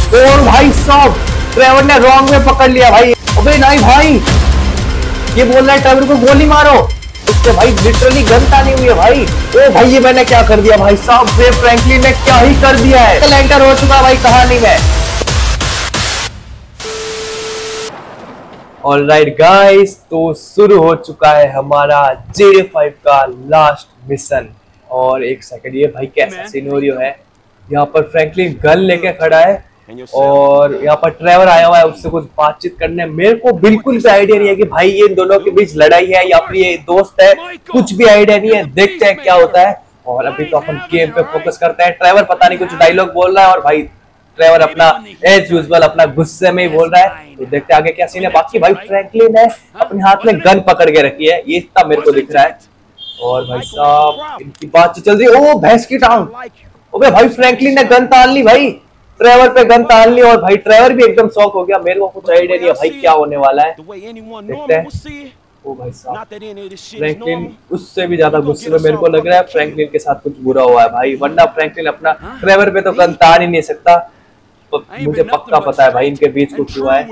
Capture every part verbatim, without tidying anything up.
और भाई साहब ट्रेवर ने रॉन्ग में पकड़ लिया भाई। अबे नहीं भाई, ये बोल रहा है ट्रेवर को गोली मारो, उससे भाई लिटरली गन तानी हुई है भाई। ओ भाई ये मैंने क्या कर दिया भाई साहब, रे फ्रैंकलिन ने क्या ही कर दिया है। एंटर हो चुका भाई कहानी में। ऑलराइट गाइस, तो शुरू हो चुका है हमारा जे डे फाइव का लास्ट मिशन। और एक सेकंड, ये भाई कैसा सिनेरियो है, यहाँ पर फ्रैंकलिन गन लेके खड़ा है और यहाँ पर ट्रेवर आया हुआ है उससे कुछ बातचीत करने। मेरे को बिल्कुल भी आइडिया नहीं है कि भाई ये दोनों के बीच लड़ाई है या फिर ये दोस्त है, कुछ भी आइडिया नहीं है। देखते हैं क्या होता है। और अभी तो अपन गेम पे फोकस करते हैं। ट्रेवर पता नहीं कुछ डायलॉग बोल रहा है और भाई ट्रेवर अपना एज यूजुअल अपना गुस्से में ही बोल रहा है। तो देखते आगे क्या सीन है। बाकी भाई फ्रैंकलिन ने अपने हाथ में गन पकड़ के रखी है, ये इतना मेरे को दिख रहा है। और भाई साहब इनकी बातचीत चल रही है। ओ भैंस की टांग, ओबे भाई फ्रैंकलिन ने गन तान ली भाई, ट्रेवर पे गन तान ली। और भाई ट्रेवर भी एकदम शॉक हो गया। मेरे को कुछ आइडिया नहीं है भाई क्या होने वाला है, देखते हैं। ओ भाई साहब फ्रैंकलिन उससे भी ज्यादा गुस्से में मेरे को लग रहा है फ्रैंकलिन के साथ कुछ बुरा हुआ है भाई, वरना फ्रैंकलिन अपना ट्रेवर पे तो गन तान ही नहीं सकता। तो मुझे पक्का पता है भाई इनके बीच कुछ हुआ है।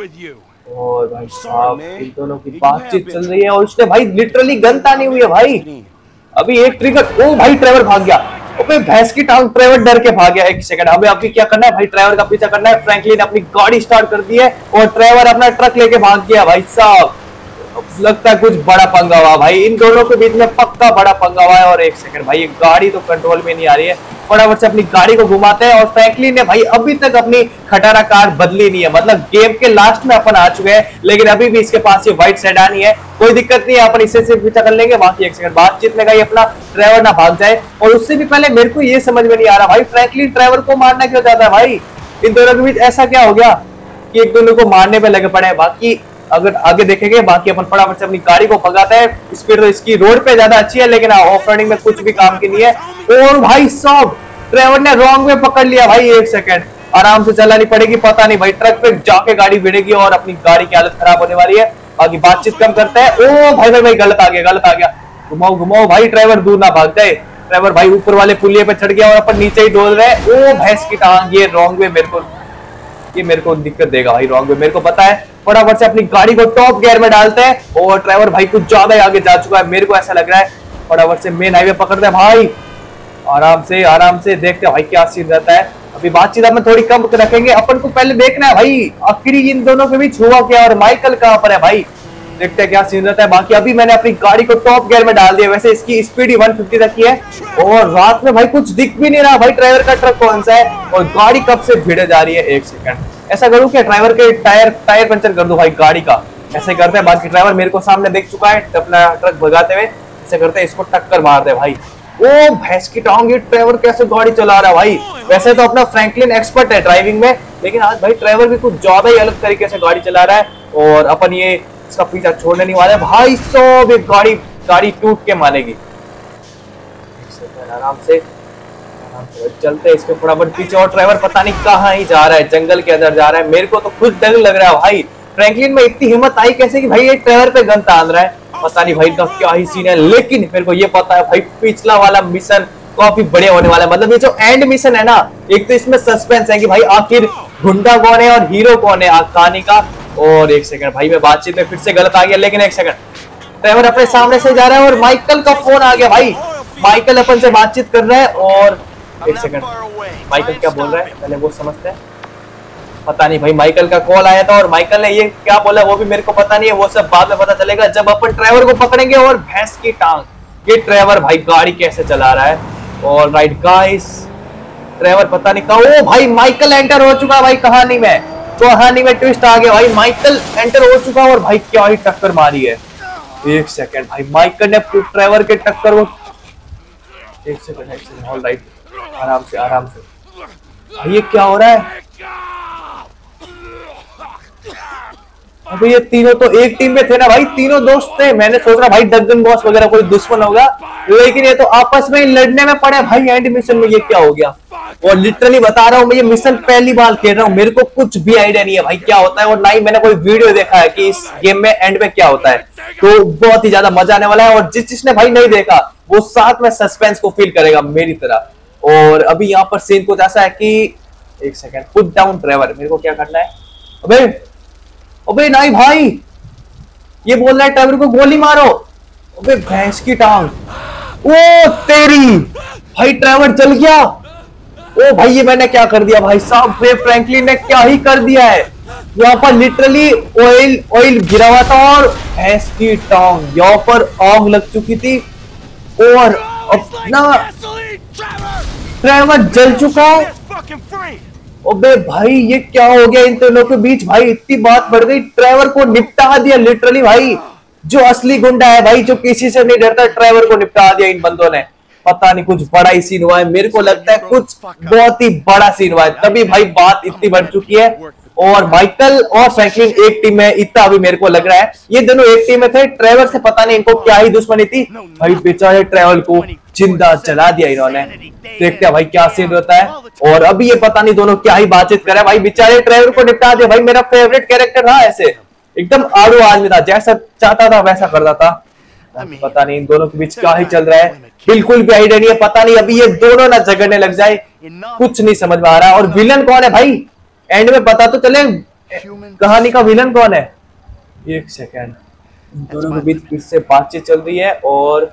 और भाई साहब इन दोनों की बातचीत चल रही है और उसने भाई लिटरली गन तानी हुई है भाई। अभी एक ट्रिगर, ओ भाई ट्रेवर भाग गया। ओबे भैंस की टांग, ट्रेवर डर के भाग गया। एक सेकंड, हमें अभी क्या करना है भाई, ट्रेवर का पीछा करना है। फ्रैंकलिन अपनी गाड़ी स्टार्ट कर दी है और ट्रेवर अपना ट्रक लेके भाग गया भाई साहब। लगता है कुछ बड़ा पंगा हुआ भाई, इन दोनों के बीच में पक्का बड़ा पंगा हुआ है। और एक सेकंड भाई, ये गाड़ी तो कंट्रोल में नहीं आ रही है, फटाफट से अपनी गाड़ी को घुमाते हैं। और फ्रैंकलिन ने भाई अभी तक अपनी खटारा कार बदली नहीं है, मतलब गेम के लास्ट में अपन आ चुके हैं लेकिन अभी भी इसके पास ये व्हाइट सेडान ही है। कोई दिक्कत नहीं है, अपन इससे सिर्फ पीछा कर लेंगे। बाकी एक सेकंड बातचीत में गई अपना ट्रेवर ना भाग जाए। और उससे भी पहले मेरे को ये समझ में नहीं आ रहा भाई, फ्रैंकलिन ट्रेवर को मारना क्यों चाहता है भाई। इन दोनों के बीच ऐसा क्या हो गया कि एक दोनों को मारने पे लगे पड़े हैं। बाकी अगर आगे देखेंगे, बाकी अपन फटाफट से अपनी गाड़ी को भगाते हैं। स्पीड तो इसकी रोड पे ज्यादा अच्छी है लेकिन ऑफ रोडिंग में कुछ भी काम की नहीं है। और भाई साहब ट्रेवर ने रॉन्ग में पकड़ लिया भाई। एक सेकंड, आराम से चलानी पड़ेगी, पता नहीं भाई ट्रक पे जाके गाड़ी भिड़ेगी और अपनी गाड़ी की हालत खराब होने वाली है। बाकी बातचीत कम करते हैं। ओ भाई भाई भाई गलत आ गया, गलत आ गया, घुमाओ घुमाओ भाई, ट्रेवर दूर ना भाग जाए। ट्रेवर भाई ऊपर वाले पुलिये पे चढ़ गया और अपन नीचे ही डोल रहे हैं। ओ भैंस की टांग, ये रॉन्ग वे, मेरे को ये मेरे को दिक्कत देगा भाई, रॉन्ग वे मेरे को पता है। फटाफट से अपनी गाड़ी को टॉप गियर में डालते हैं और ट्रेवर भाई कुछ ज्यादा ही आगे जा चुका है, मेरे को ऐसा लग रहा है। फटाफट से मेन हाईवे पकड़ते हैं भाई, आराम से आराम से देखते हैं भाई क्या सीन रहता है। अभी बातचीत में थोड़ी कम रखेंगे, अपन को पहले देखना है भाई आखिर इन दोनों के बीच हुआ क्या और माइकल कहाँ पर है भाई, देखते हैं क्या सीन रहता है। बाकी अभी मैंने अपनी गाड़ी को टॉप गियर में डाल दिया, वैसे इसकी स्पीड ही एक सौ पचास रखी है। और रात में भाई कुछ दिख भी नहीं रहा भाई ट्रेवर का ट्रक कौन सा है और गाड़ी कब से भिड़े जा रही है। एक सेकंड, ऐसा करूं कि ड्राइवर के टायर टायर पंचर कर दो भाई गाड़ी का, ऐसे करते हैं। बाकी ड्राइवर मेरे को सामने देख चुका है अपना ट्रक भगाते हुए, ऐसे करते हैं इसको टक्कर मार दे भाई। ओ भैंस की टांग, ये ट्रेवर कैसे गाड़ी चला रहा है भाई। वैसे तो अपना फ्रैंकलिन एक्सपर्ट है ड्राइविंग में, लेकिन आज भाई ट्रेवर भी कुछ ज्यादा ही अलग तरीके से गाड़ी चला रहा है और अपन ये इसका पीछा छोड़ने नहीं वाले भाई। सब एक गाड़ी गाड़ी टूट के मानेगी। आराम से आराम से चलते इसके फटाफट पीछे। और ड्राइवर पता नहीं कहाँ ही जा रहा है, जंगल के अंदर जा रहा है। मेरे को तो खुद डर लग रहा है भाई, फ्रैंकलिन में इतनी हिम्मत आई कैसे कि भाई ये ट्रेवर पे गन तान रहा है, पता नहीं भाई का क्या ही सीन है। लेकिन मेरे को ये पता है भाई पिछला वाला मिशन काफी बढ़िया होने वाला है। मतलब ये जो एंड मिशन है ना, एक तो इसमें सस्पेंस है कि भाई आखिर गुंडा कौन है और हीरो कौन है कहानी का। और एक सेकंड भाई, मैं बातचीत में फिर से गलत आ गया, लेकिन एक सेकंड, ट्रेवर अपने सामने से जा रहा है और माइकल का फोन आ गया भाई। माइकल अपन से बातचीत कर रहा है। और एक सेकंड, माइकल क्या बोल रहा है पहले वो समझते हैं। पता नहीं भाई, माइकल का कॉल आया था और माइकल ने ये क्या बोला वो भी मेरे को पता नहीं है, वो सब बाद में पता चलेगा जब अपन ट्रेवर को पकड़ेंगे। और भैंस की टांग, ये ट्रेवर भाई गाड़ी कैसे चला रहा है। और राइट गाइस, ट्रेवर पता नहीं कहा। ओ भाई माइकल एंटर हो चुका भाई कहानी में, कहानी में ट्विस्ट आ गया भाई, माइकल एंटर हो चुका और भाई क्या ही टक्कर मारी है। एक सेकंड भाई, माइकल ने ट्रेवर के टक्कर वो, एक सेकंड एक सेकंड, ऑल राइट, आराम से आराम से भाई, ये क्या हो रहा है। अभी ये तीनों तो एक टीम में थे ना भाई, तीनों दोस्त थे। मैंने सोच रहा भाई डगन बॉस वगैरह कोई दुश्मन होगा, लेकिन ये तो आपस में लड़ने में पड़े भाई एंड मिशन में। ये क्या हो गया। और लिटरली बता रहा हूँ मैं, ये मिशन पहली बार खेल रहा हूँ, मेरे को कुछ भी आइडिया नहीं है भाई क्या होता है। और ना ही मैंने कोई वीडियो देखा है कि इस गेम में एंड में क्या होता है। तो बहुत ही ज्यादा मजा आने वाला है। और जिस जिसने भाई नहीं देखा वो साथ में सस्पेंस को फील करेगा मेरी तरह। और अभी यहाँ पर सीन कुछ ऐसा है कि एक सेकंड, पुट डाउन ट्रेवर। मेरे को क्या करना है? अबे अबे नहीं भाई, ये बोल रहा है ट्रेवर को गोली मारो। अबे भैंस की टांग, ओ तेरी भाई, ट्रेवर जल गया। ओ भाई ये मैंने क्या कर दिया भाई साहब, रे फ्रैंकलिन ने क्या ही कर दिया है। यहाँ पर लिटरली ऑयल ऑयल गिरा हुआ था और भैंस की टांग यहाँ पर आग लग चुकी थी और अपना ट्रेवर जल चुका है। अबे भाई ये क्या हो गया इन दोनों के बीच भाई, इतनी बात बढ़ गई, ट्रेवर को निपटा दिया लिटरली भाई। जो असली गुंडा है भाई, जो किसी से नहीं डरता, ट्रेवर को निपटा दिया इन बंदों ने। पता नहीं कुछ बड़ा ही सीन हुआ है, मेरे को लगता है कुछ बहुत ही बड़ा सीन हुआ है, तभी भाई बात इतनी बढ़ चुकी है। और माइकल और फ्रैंकलिन एक टीम में, इतना अभी मेरे को लग रहा है ये दोनों एक टीम में थे। ट्रेवर से पता नहीं इनको क्या ही दुश्मनी थी भाई, बेचारे ट्रेवर को जिंदा जला दिया इन्होंने। देखते हैं भाई क्या सीन होता है। और अभी ये पता नहीं दोनों क्या ही बातचीत कर रहे हैं भाई, बेचारे ट्रेवर को निपटा दिया भाई। मेरा फेवरेट कैरेक्टर था, ऐसे एकदम आड़ू आदमी था, जैसा चाहता था वैसा करता था। पता नहीं इन दोनों के बीच क्या ही चल रहा है, बिल्कुल भी आइडिया नहीं है। पता नहीं अभी ये दोनों ना झगड़ने लग जाए, कुछ नहीं समझ में आ रहा। और विलन कौन है भाई, एंड में पता तो चले कहानी का विलन कौन है। एक सेकेंड, दोनों के बीच फिर से बातचीत चल रही है और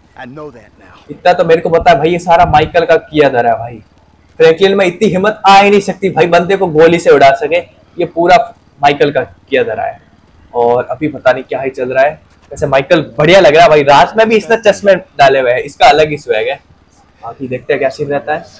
इतना तो मेरे को पता है भाई, ये सारा माइकल का किया जा रहा है भाई। फ्रैंकलिन में इतनी हिम्मत आ ही नहीं सकती भाई बंदे को गोली से उड़ा सके, ये पूरा माइकल का किया जा रहा है। और अभी पता नहीं क्या ही चल रहा है। वैसे माइकल बढ़िया लग रहा है भाई, रात में भी इसने चश्मे डाले हुए हैं, इसका अलग ही स्वैग है। बाकी देखते हैं क्या सीन रहता है।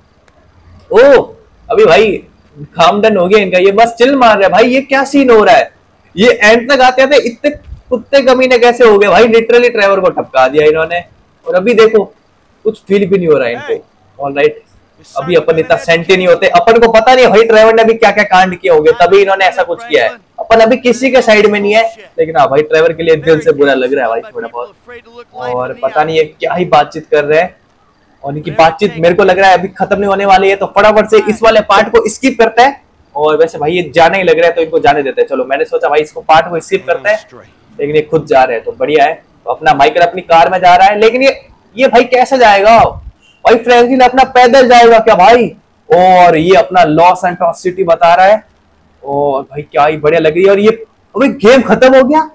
ओ अभी भाई खामडन हो गया इनका, ये बस चिल मार रहे हैं भाई। ये क्या सीन हो रहा है, ये एंड तक आते थे, इतने कुत्ते कमीने कैसे हो गए भाई। लिटरली ट्रेवर को ठपका दिया इन्होंने और अभी देखो कुछ फील भी नहीं हो रहा है इनको। ऑलराइट, अभी अपन इतना सेंटी नहीं होते, अपन को पता नहीं भाई ट्रेवर ने अभी क्या क्या कांड किए होंगे, तभी इन्होंने ऐसा कुछ किया है। अपन अभी किसी के साइड में नहीं है, लेकिन हाँ भाई ट्रेवर के लिए दिल से बुरा लग रहा है भाई थोड़ा बहुत। और पता नहीं है क्या ही बातचीत कर रहे हैं, और इनकी बातचीत मेरे को लग रहा है अभी खत्म नहीं होने वाली है। तो फटाफट से इस वाले पार्ट को स्किप करते हैं। और वैसे भाई ये जाने ही लग रहा है तो इनको जाने देते हैं। चलो मैंने सोचा भाई इसको पार्ट को स्किप करते हैं, लेकिन ये खुद जा रहे हैं तो बढ़िया है। तो अपना माइकल अपनी कार में जा रहा है, लेकिन ये ये भाई कैसे जाएगा भाई, फ्रैंकलिन अपना पैदल जाएगा क्या भाई। और ये अपना लॉस एंटोस सिटी बता रहा है और भाई क्या ही बढ़िया लग रही है। और ये अबे गेम खत्म हो गया,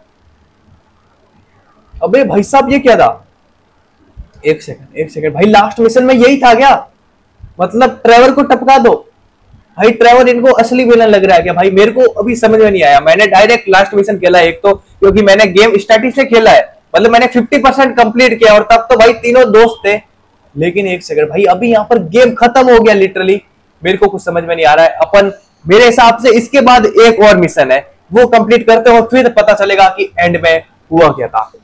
अबे भाई साहब ये क्या था। एक सेकंड एक सेकंड भाई, लास्ट मिशन में यही था क्या, मतलब ट्रेवर को टपका दो भाई। ट्रेवर इनको असली विलन लग रहा है क्या भाई, मेरे को अभी समझ में नहीं आया। मैंने डायरेक्ट लास्ट मिशन खेला एक तो, क्योंकि मैंने गेम स्टार्टिंग से खेला है, मतलब मैंने फिफ्टी परसेंट कंप्लीट किया और तब तो भाई तीनों दोस्त थे। लेकिन एक सेकंड भाई, अभी यहाँ पर गेम खत्म हो गया लिटरली, मेरे को कुछ समझ में नहीं आ रहा है। अपन मेरे हिसाब से इसके बाद एक और मिशन है, वो कंप्लीट करते हो फिर पता चलेगा कि एंड में हुआ क्या था।